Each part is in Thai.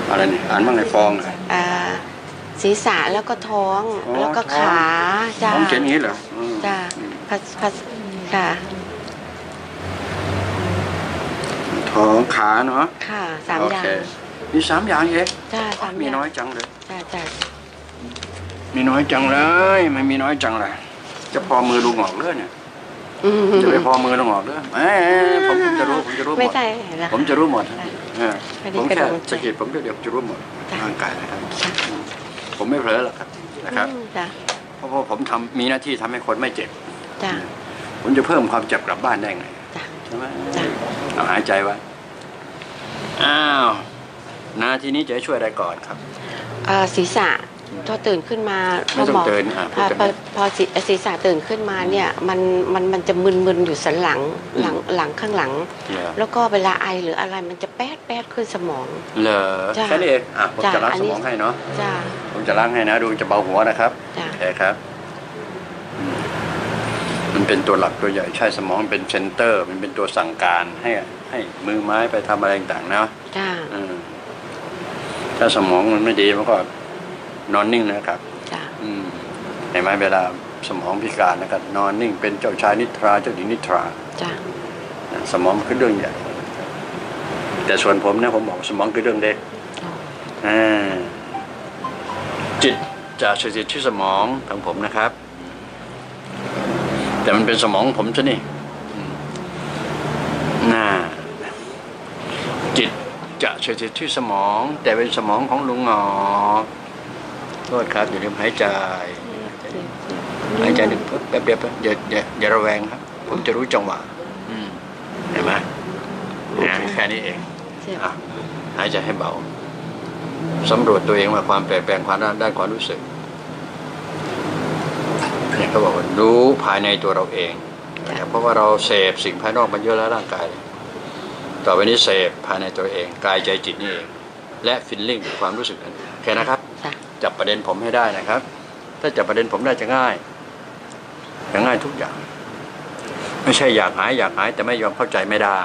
อะไรนี่อ่านบ้างในฟองศีรษะแล้วก็ท้องแล้วก็ขาจ้าท้องเช่นนี้เหรอจ้าค่ะท้องขาเนาะค่ะ3 อย่างมี3 อย่างเองจ้า3 มีน้อยจังเลยจ้ามีน้อยจังเลยไม่มีน้อยจังเลยจะพอมือลุงออกเลยเนี่ยจะไปพอมือลุงออกเลยผมจะรู้ไม่ใช่ผมจะรู้หมดผมแค่สะกิดผมเดี๋ยวจะรู้หมดร่างกายนะครับผมไม่เผลอหรอกครับนะครับเพราะผมมีหน้าที่ทำให้คนไม่เจ็บผมจะเพิ่มความเจ็บกลับบ้านได้ไงใช่ไหมเอาหายใจไว้นาทีนี้จะช่วยอะไรก่อนครับศีรษะพอตื่นขึ้นมาไม่ต้องตื่นพอศีรษะตื่นขึ้นมาเนี่ยมันจะมึนๆอยู่สันหลังข้างหลังแล้วก็เวลาไอหรืออะไรมันจะแป๊ดขึ้นสมองเหรอแค่นี้เองผมจะล้างสมองให้เนาะผมจะล้างให้นะดูจะเบาหัวนะครับโอเคครับมันเป็นตัวหลักตัวใหญ่ใช่สมองเป็นเซนเตอร์มันเป็นตัวสั่งการให้มือไม้ไปทำอะไรต่างๆนะถ้าสมองมันไม่ดีมันก็นอนนิ่งนะครับเห็นไหมเวลาสมองพิการนะครับนอนนิ่งเป็นเจ้าชายนิทราเจ้าหญิงนิทราสมองคือเรื่องใหญ่แต่ส่วนผมเนี่ยผมบอกสมองคือเรื่องเล็กจิตจะสถิตที่สมองของผมนะครับแต่มันเป็นสมองผมซะนี่จิตจะสถิตที่สมองแต่เป็นสมองของลุงงอกโทษครับอย่าลืมหายใจหนึ่งแป๊บอย่าระแวงครับผมจะรู้จังหวะเห็นไหมแค่นี้เองหายใจให้เบาสำรวจตัวเองว่าความเปลี่ยนแปลงความด้านความรู้สึกเนี่ยเขาบอกว่ารู้ภายในตัวเราเองเพราะว่าเราเสพสิ่งภายนอกมันเยอะแล้วร่างกายต่อไปนี้เสพภายในตัวเองกายใจจิตนี่เองและฟีลลิ่งความรู้สึกนั้นแค่นะครับจับประเด็นผมให้ได้นะครับถ้าจับประเด็นผมได้จะง่ายทุกอย่างไม่ใช่อยากหายแต่ไม่ยอมเข้าใจไม่ได้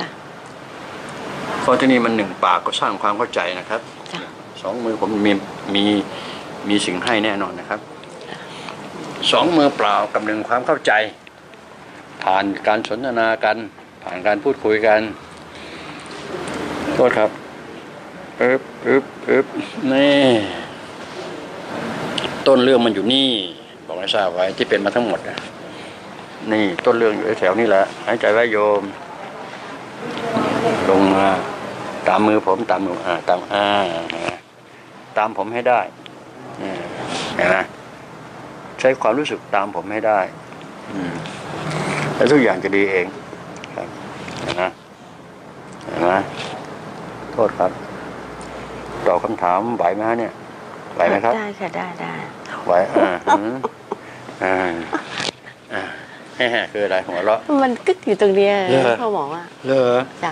เพราะที่นี่มัน1 ปากก็สร้างความเข้าใจนะครับ2 มือผมมีสิ่งให้แน่นอนนะครับ2 มือเปล่ากับ1 ความเข้าใจผ่านการสนทนากันผ่านการพูดคุยกันโทษครับนี่ต้นเรื่องมันอยู่นี่บอกให้ทราบไว้ที่เป็นมาทั้งหมดนี่ต้นเรื่องอยู่แถวนี้แหละหายใจไว้โยมลงมาตามมือผมตามผมให้ได้เห็นไหมใช้ความรู้สึกตามผมให้ได้แล้วทุกอย่างจะดีเองครับเห็นไหมโทษครับตอบคำถามไหวไหมฮะเนี่ยไหวไหมครับได้ค่ะได้ไหวคืออะไรหัวเราะมันกึกอยู่ตรงนี้พ่อหมอว่าจ้ะ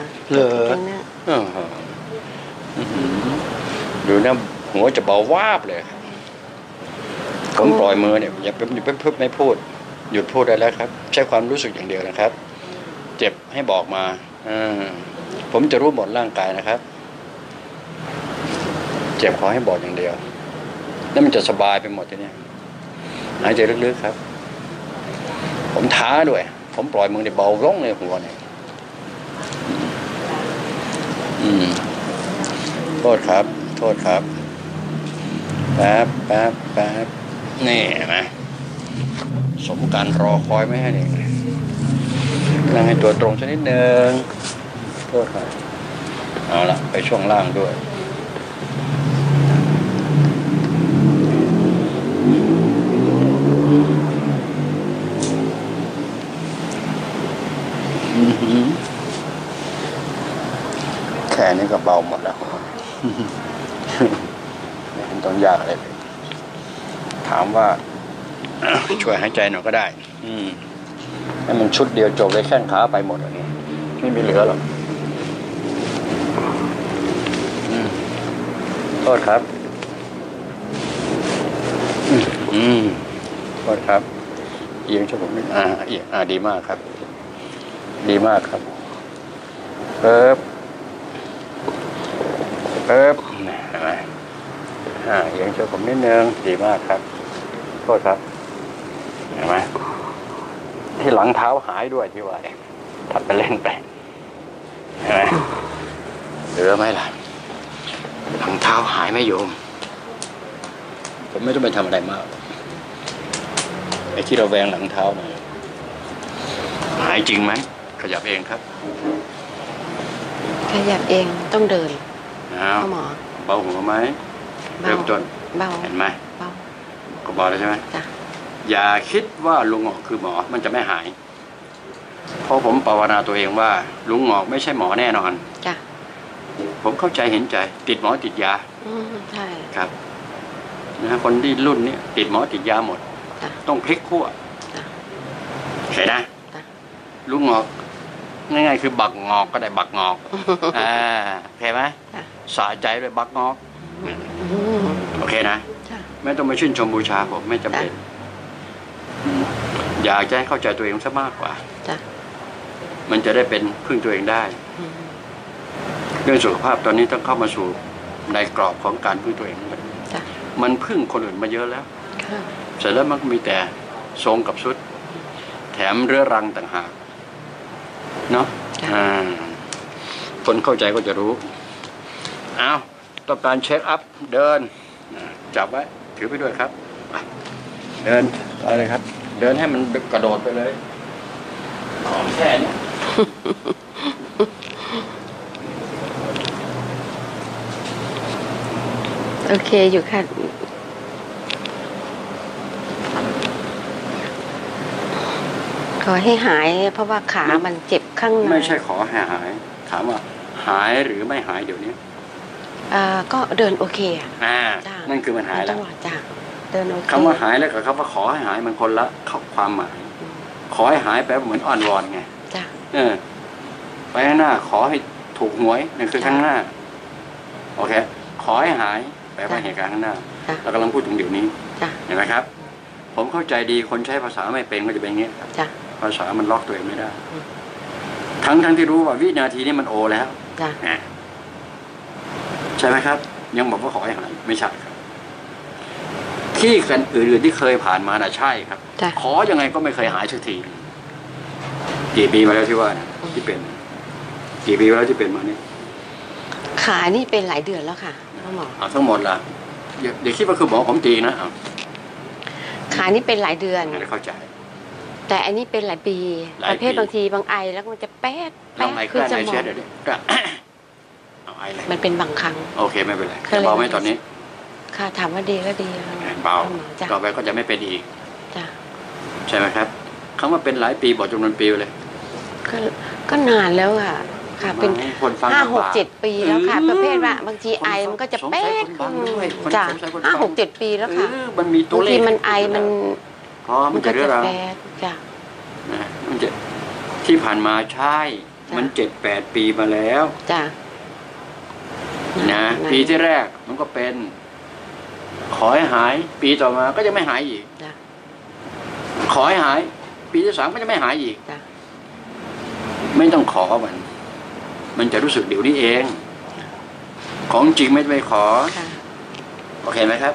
ดูนะหัวจะเบาวาบเลยผมปล่อยมือเนี่ยอย่าเพิ่งไม่พูดหยุดพูดได้แล้วครับใช้ความรู้สึกอย่างเดียวนะครับเจ็บให้บอกมาผมจะรู้หมดร่างกายนะครับเจ็บขอให้บอกอย่างเดียวแล้วมันจะสบายไปหมดทีนี้หายใจลึกๆครับผมท้าด้วยผมปล่อยมือเนี่ยเบาลงเลยหัวเนี่ยโทษครับแป๊บนี่นะสมการรอคอยไหมฮะเนี่ยนั่งให้ตัวตรงสักนิดนึงโทษครับเอาละไปช่วงล่างด้วยแค่นี้ก็เบาหมดแล้วไม่ต้องยากอะไรเลยถามว่าช่วยหายใจหน่อยก็ได้ให้มันชุดเดียวจบเลยแข้งขาไปหมดอันนี้ไม่มีเหลือหรอกโทษครับโทษครับเอียงช่วยผมนิดเอียงดีมากครับเปิบเอียงช่วยผมนิดนึงดีมากครับโทษครับเห็นไหมที่หลังเท้าหายด้วยที่ว่าถัดไปเล่นไปเห็นไหมเหลือไหมล่ะหลังเท้าหายไหมโยมผมไม่ต้องไปทำอะไรมากไอ้ที่เราแวงหลังเท้าหน่อยหายจริงไหมขยับเองครับขยับเองต้องเดินหมอเบาหัวไหมเริ่มต้นเบาเห็นไหมเบาก็บอกแล้วใช่ไหมจ้ะอย่าคิดว่าลุงหงอกคือหมอมันจะไม่หายเพราะผมภาวนาตัวเองว่าลุงหงอกไม่ใช่หมอแน่นอนจ้ะผมเข้าใจเห็นใจติดหมอติดยาใช่ครับนะคนที่รุ่นนี้ติดหมอติดยาหมดต้องพลิกขั้วเห็นนะลุงหงอกง่ายๆคือบักงอกก็ได้บักงอกเห็นไหมสะใจด้วยบักงอกโอเคนะไม่ต้องมาชื่นชมบูชาผมไม่จำเป็นอยากจะให้เข้าใจตัวเองซะมากกว่ามันจะได้เป็นพึ่งตัวเองได้เรื่องสุขภาพตอนนี้ต้องเข้ามาสู่ในกรอบของการพึ่งตัวเองมันพึ่งคนอื่นมาเยอะแล้วเสร็จแล้วมันมีแต่ทรงกับชุดแถมเรื้อรังต่างหากเนาะคนเข้าใจก็จะรู้เอาต้องการเช็คอัพเดินจับไว้ถือไปด้วยครับเดินอะไรครับเดินให้มันกระโดดไปเลยของแค่นี้โอเคอยู่ค่ะขอให้หายเพราะว่าขามันเจ็บข้างในไม่ใช่ขอให้หายถามว่าหายหรือไม่หายเดี๋ยวนี้ก็เดินโอเคนั่นคือมันหายแล้วเดินโอเคคำว่าหายแล้วกับคำว่าขอให้หายมันคนละความหมายขอให้หายแปลเหมือนอ่อนวอนไงไปข้างหน้าขอให้ถูกหวยนั่นคือข้างหน้าโอเคขอให้หายแปลว่าเหตุการณ์ข้างหน้าเรากำลังพูดถึงเดี๋ยวนี้เห็นไหมครับผมเข้าใจดีคนใช้ภาษาไม่เป็นก็จะเป็นอย่างนี้ภาษามันล็อกตัวเองไม่ได้ทั้งที่รู้ว่าวินาทีนี้มันโอแล้วใช่ไหมครับยังบอกว่าขอให้หายไม่ใช่ครับที่กันอื่นๆที่เคยผ่านมาน่ะใช่ครับขอยังไงก็ไม่เคยหายสักทีกี่ปีมาแล้วที่ว่าที่เป็นกี่ปีแล้วที่เป็นมาเนี่ยขานี่เป็นหลายเดือนแล้วค่ะหมอทั้งหมดละอย่าคิดว่าคือหมอผมตีนะขานี่เป็นหลายเดือนเข้าใจแต่อันนี้เป็นหลายปีประเภทบางทีบางไอแล้วมันจะแป๊ดขึ้นสมองมันเป็นบางครั้งโอเคไม่เป็นไรเบาไหมตอนนี้ค่ะถามว่าดีก็ดีเบาต่อไปก็จะไม่เป็นอีกใช่ไหมครับคำว่าเป็นหลายปีบอกจำนวนปีเลยก็นานแล้วค่ะเป็น5-6-7 ปีแล้วค่ะประเภทว่าบางทีไอมันก็จะแป๊ดจ้ะ5-6-7 ปีแล้วค่ะมันมีตัวเลขบางทีมันไอมันจะเรื่องแป๊ดจ้ะมันจะที่ผ่านมาใช่มัน7-8 ปีมาแล้วจ้ะนะปีที่แรกมันก็เป็นขอให้หายปีต่อมาก็จะไม่หายอีกขอให้หายปีที่3ก็จะไม่หายอีกไม่ต้องขอมันจะรู้สึกเดี๋ยวนี้เองของจริงไม่ไปขอโอเคไหมครับ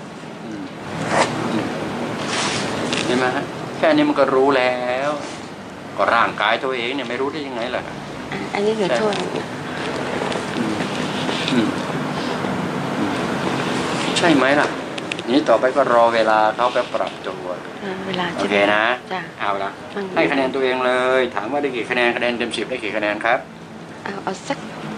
เห็นไหมฮะแค่นี้มันก็รู้แล้วก็ร่างกายตัวเองเนี่ยไม่รู้ได้ยังไงล่ะอันนี้คือช่วยใช่ไหมล่ะนี้ต่อไปก็รอเวลาเขาไปปรับตัวโอเคนะเอาละให้คะแนนตัวเองเลยถามว่าได้กี่คะแนนเต็ม10ได้กี่คะแนนครับเอาสัก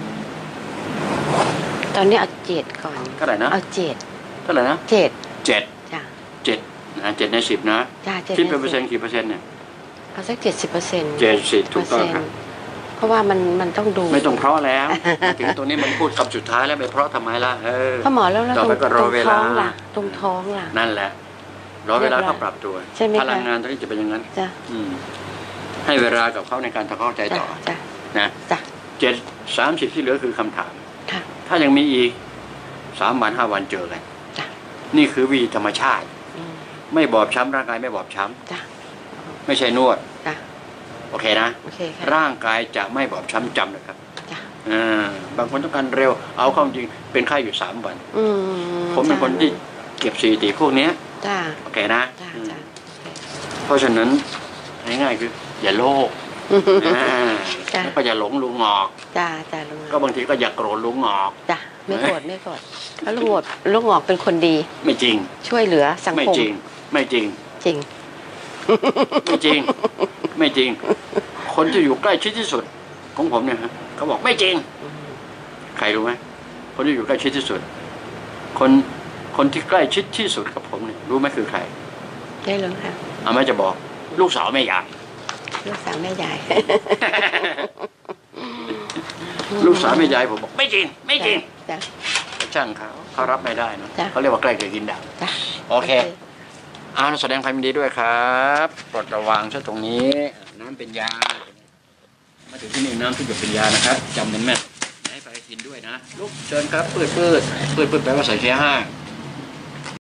ตอนนี้เอา7ก่อนเท่าไหร่นะเอา7 เท่าไหร่นะ 7จ้ะ 7นะ7 ใน 10นะคิดเป็นเปอร์เซ็นต์กี่เปอร์เซ็นต์เนี่ยเอาสัก70% 70ถูกต้องครับเพราะว่ามันต้องดูไม่ต้องเพราะแล้วถึงตรงนี้มันพูดคำสุดท้ายแล้วไปเพราะทำไมล่ะพ่อหมอแล้วต่อไปก็รอเวลาตรงท้องล่ะนั่นแหละรอเวลาเขาปรับตัวพลังงานตรงนี้จะเป็นอย่างนั้นให้เวลากับเขาในการทำเข้าใจต่อนะ30ที่เหลือคือคำถามถ้ายังมีอีก3 วัน 5 วันเจอกันนี่คือวิธีธรรมชาติไม่บอบช้ำร่างกายไม่บอบช้ำไม่ใช่นวดโอเคนะร่างกายจะไม่บอบช้ำจำนะครับบางคนต้องการเร็วเอาเข้าจริงเป็นไข้อยู่3 วัน ผมเป็นคนที่เก็บสถิติพวกนี้โอเคนะเพราะฉะนั้นง่ายๆคืออย่าโลภแล้วก็อย่าหลงลุงงอกก็บางทีก็อย่าโกรธลุงงอกไม่โกรธแล้วลุงงอกเป็นคนดีไม่จริงช่วยเหลือสังคมไม่จริงไม่จริงไม่จริงคนที่อยู่ใกล้ชิดที่สุดของผมเนี่ยฮะเขาบอกไม่จริงใครรู้ไหมคนที่อยู่ใกล้ชิดที่สุดคนที่ใกล้ชิดที่สุดกับผมเนี่ยรู้ไหมคือใครได้รู้ค่ะแม่จะบอกลูกสาวแม่ยายลูกสาวแม่ยายลูกสาวแม่ยายผมบอกไม่จริงช่างเขารับไม่ได้นะเขาเรียกว่าใกล้เกิดกินด่างโอเคแสดงความยินดีด้วยครับปลดระวังซะตรงนี้น้ำเป็นยามาถึงที่นี่น้ำทุกอย่างเป็นยานะครับจำแม่นให้ไปกินด้วยนะลูกเชิญครับปืดแปลว่าใส่เชื้อห้าง